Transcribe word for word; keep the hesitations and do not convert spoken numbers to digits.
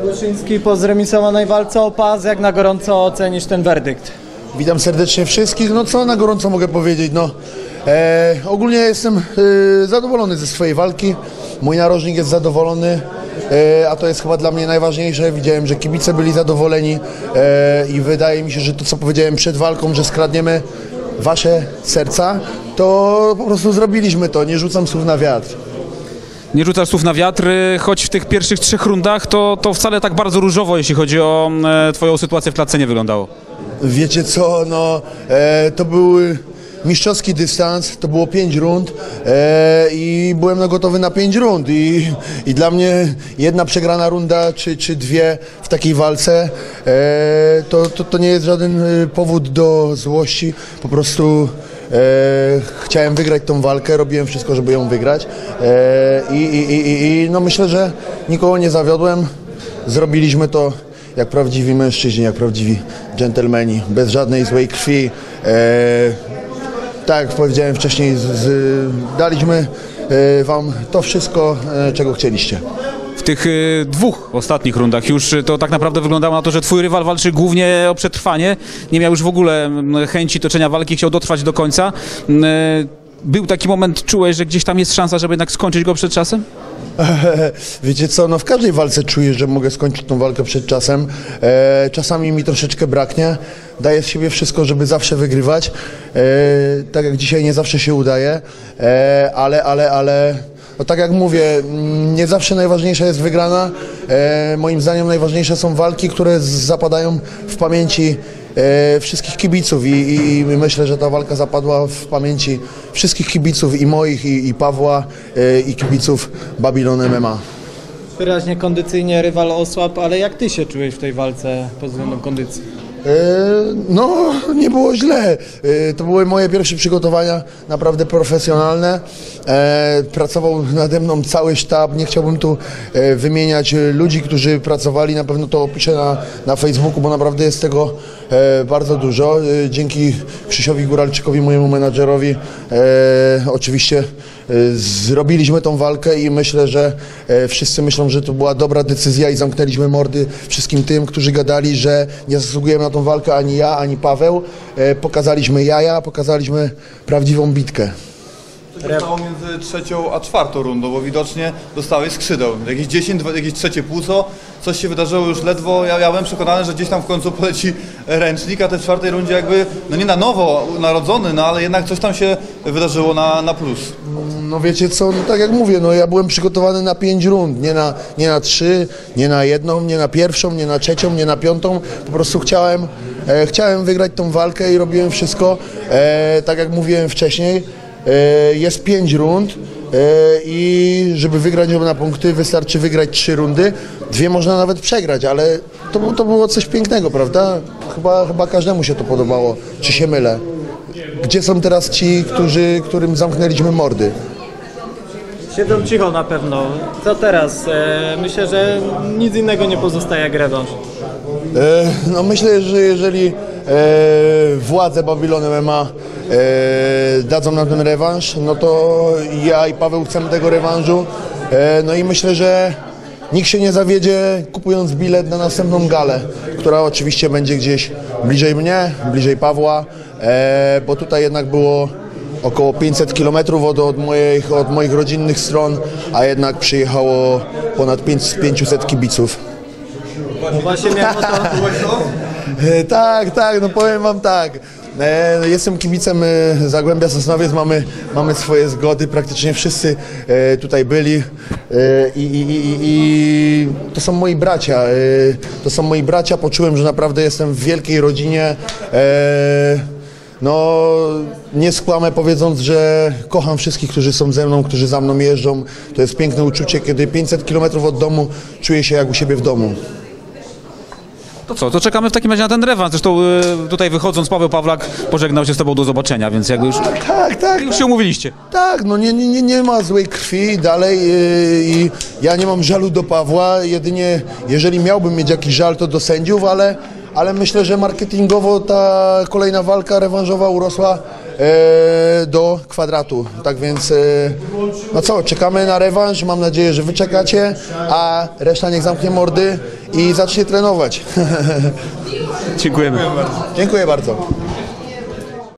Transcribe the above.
Buszyński po zremisowanej walce o pas, jak na gorąco ocenisz ten werdykt? Witam serdecznie wszystkich. No co na gorąco mogę powiedzieć? No, e, ogólnie jestem e, zadowolony ze swojej walki. Mój narożnik jest zadowolony, e, a to jest chyba dla mnie najważniejsze. Widziałem, że kibice byli zadowoleni e, i wydaje mi się, że to, co powiedziałem przed walką, że skradniemy wasze serca, to po prostu zrobiliśmy to. Nie rzucam słów na wiatr. Nie rzucasz słów na wiatr, choć w tych pierwszych trzech rundach to, to wcale tak bardzo różowo, jeśli chodzi o e, twoją sytuację w klatce, nie wyglądało. Wiecie co, no e, to był mistrzowski dystans, to było pięć rund e, i byłem no gotowy na pięć rund i, i dla mnie jedna przegrana runda czy, czy dwie w takiej walce e, to, to, to nie jest żaden powód do złości, po prostu e, chciałem wygrać tą walkę, robiłem wszystko, żeby ją wygrać e, i, i, i, i no myślę, że nikogo nie zawiodłem, zrobiliśmy to jak prawdziwi mężczyźni, jak prawdziwi dżentelmeni, bez żadnej złej krwi. E, tak jak powiedziałem wcześniej, z, z, daliśmy e, wam to wszystko, e, czego chcieliście. W tych y, dwóch ostatnich rundach już to tak naprawdę wyglądało na to, że twój rywal walczy głównie o przetrwanie, nie miał już w ogóle chęci toczenia walki, chciał dotrwać do końca. Y, był taki moment, czułeś, że gdzieś tam jest szansa, żeby jednak skończyć go przed czasem? Wiecie co, no w każdej walce czuję, że mogę skończyć tą walkę przed czasem. E, czasami mi troszeczkę braknie. Daję z siebie wszystko, żeby zawsze wygrywać. E, tak jak dzisiaj nie zawsze się udaje, e, ale, ale, ale no tak jak mówię, nie zawsze najważniejsza jest wygrana. E, moim zdaniem najważniejsze są walki, które zapadają w pamięci E, wszystkich kibiców i, i, i myślę, że ta walka zapadła w pamięci wszystkich kibiców i moich i, i Pawła e, i kibiców Babylon M M A. Wyraźnie kondycyjnie rywal osłabł, ale jak ty się czułeś w tej walce pod względem kondycji? E, no, nie było źle. E, to były moje pierwsze przygotowania, naprawdę profesjonalne. E, pracował nade mną cały sztab. Nie chciałbym tu e, wymieniać ludzi, którzy pracowali. Na pewno to opiszę na, na Facebooku, bo naprawdę jest tego e, bardzo dużo. E, dzięki Krzysiowi Góralczykowi, mojemu menadżerowi, e, oczywiście e, zrobiliśmy tą walkę i myślę, że e, wszyscy myślą, że to była dobra decyzja i zamknęliśmy mordy wszystkim tym, którzy gadali, że nie zasługujemy na tą walkę ani ja, ani Paweł. E, pokazaliśmy jaja, pokazaliśmy prawdziwą bitkę. Co się stało między trzecią a czwartą rundą, bo widocznie dostałeś skrzydeł. Jakieś dziesięć, jakieś trzecie płuco, coś się wydarzyło już ledwo. Ja, ja byłem przekonany, że gdzieś tam w końcu poleci ręcznik, a te w czwartej rundzie jakby, no nie na nowo narodzony, no ale jednak coś tam się wydarzyło na, na plus. No wiecie co, no tak jak mówię, no ja byłem przygotowany na pięć rund, nie na, nie na trzy, nie na jedną, nie na pierwszą, nie na trzecią, nie na piątą. Po prostu chciałem, e, chciałem wygrać tą walkę i robiłem wszystko, e, tak jak mówiłem wcześniej. E, jest pięć rund e, i żeby wygrać na punkty wystarczy wygrać trzy rundy. Dwie można nawet przegrać, ale to, to było coś pięknego, prawda? Chyba, chyba każdemu się to podobało, czy się mylę? Gdzie są teraz ci, którzy, którym zamknęliśmy mordy? Siedzą cicho na pewno. Co teraz? E, myślę, że nic innego nie pozostaje jak rewanż. E, no myślę, że jeżeli e, władze Babylon M M A e, dadzą nam ten rewanż, no to ja i Paweł chcemy tego rewanżu. E, no i myślę, że nikt się nie zawiedzie, kupując bilet na następną galę, która oczywiście będzie gdzieś bliżej mnie, bliżej Pawła, e, bo tutaj jednak było około pięćset kilometrów od, od, moich, od moich rodzinnych stron, a jednak przyjechało ponad pięćset kibiców. No właśnie miałem o to... E, tak, tak, no powiem wam tak. E, jestem kibicem e, Zagłębia Sosnowiec, mamy, mamy swoje zgody, praktycznie wszyscy e, tutaj byli e, i, i, i, i to są moi bracia, e, to są moi bracia, poczułem, że naprawdę jestem w wielkiej rodzinie. E, no, nie skłamę powiedząc, że kocham wszystkich, którzy są ze mną, którzy za mną jeżdżą. To jest piękne uczucie, kiedy pięćset kilometrów od domu czuję się jak u siebie w domu. To co, to czekamy w takim razie na ten rewanż. Zresztą y, tutaj wychodząc Paweł Pawlak pożegnał się z tobą do zobaczenia, więc jakby już, Tak, tak. już się umówiliście. Tak, no nie, nie, nie ma złej krwi dalej yy, i ja nie mam żalu do Pawła, jedynie jeżeli miałbym mieć jakiś żal, to do sędziów, ale, ale myślę, że marketingowo ta kolejna walka rewanżowa urosła e, do kwadratu. Tak więc, e, no co, czekamy na rewanż, mam nadzieję, że wy czekacie, a reszta niech zamknie mordy i zacznie trenować. Dziękujemy. Dziękuję bardzo.